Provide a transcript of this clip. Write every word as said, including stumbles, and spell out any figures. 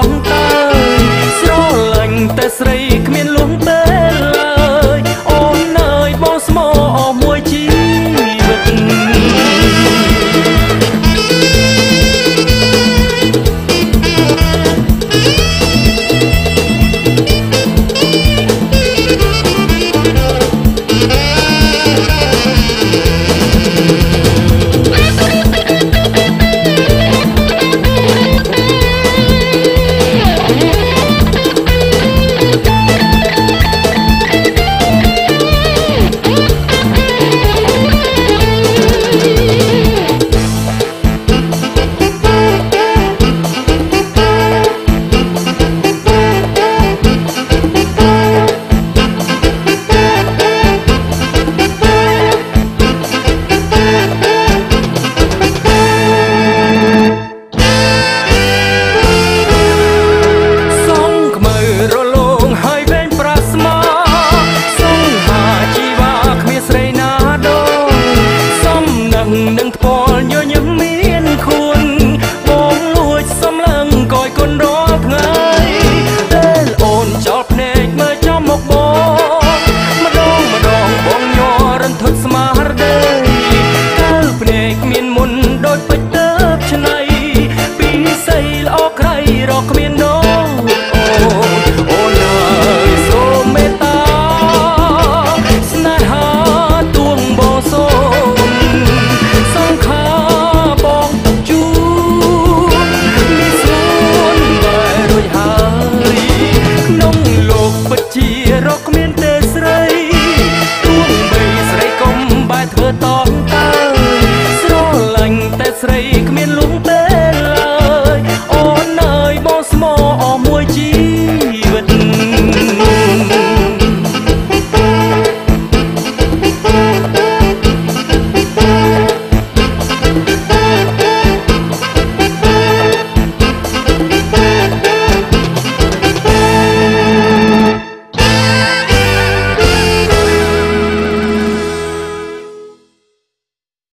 ងតើស្រឡាញ់តែស្រីគ្មានលួងពេលឡើយអូនអើយបងស្មោអស់មួយជីវិតនឹងថ្ពាល់ញញឹមមានខួនបងលួចសំឡឹងកយគុណរាល់ថ្ងៃពេលអូនចោលភ្នែកមើលចំមុខបងម្ដងម្ដងបងញ័ររន្ធត់ស្មារតីកើភ្នែកមានមុនដូចពេជ្រទៅឆ្នៃពីស័យល្អក្រៃរកគ្មានដងអូនអូនអើយសូមមេត្តាស្នេហាទួងបងសូមជារកគ្មានទេស្រីទួងបីស្រីកុំបែរធ្វើតបតើស្រឡាញ់តែស្រី